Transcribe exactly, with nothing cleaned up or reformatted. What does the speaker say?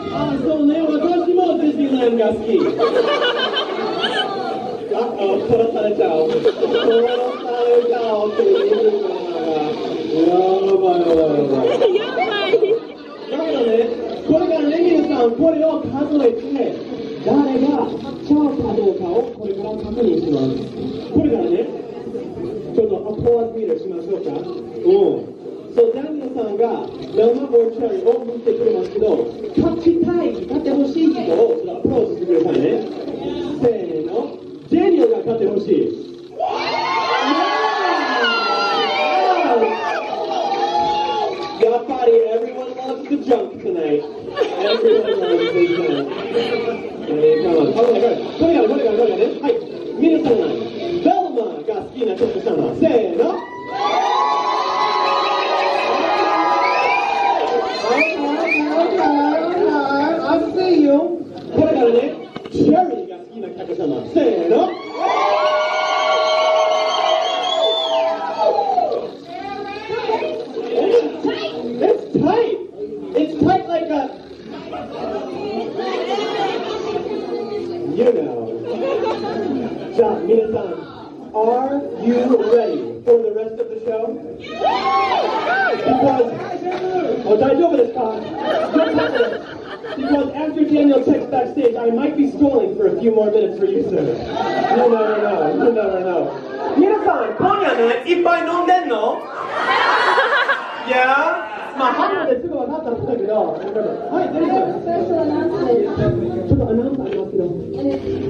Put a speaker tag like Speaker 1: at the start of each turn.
Speaker 1: あ、そうね、私もディズニーランドが好き。あ、殺されちゃう。殺されちゃうっていうのが。やばいやばいやばい。やばい。だからね、これからね、皆さん、これを数えて、誰がチャーかどうかをこれから確認します。これからね、ちょっとアポーズミートしましょうか。うん。そう、ダニエルさんがベルマチェリーを見てくれますけど、勝ちたい、勝ってほしい人をアプローチしてくださいね。せーの、ジェニオが勝ってほしい。やっぱり everyone loves the junk tonight. Everyone loves the junk. これからこれからこれからこれからね。はい、皆さんがベルマが好きな曲様、せーの。これからね、チェリーが好きな客様、せーの。It's tight. It's tight like a. You know. じゃあ、皆さん、are you ready for the rest of the show? Because, お大丈夫ですか? Because after Daniel checks backstage, I might be stalling for a few more minutes for you, sir. You never know. You never know. 皆さん、今夜ね、いっぱい飲んでんの? Yeah? まあ、半分ですぐ分かったんだけど、はい、デリさん。ちょっとアナウンスありますけど。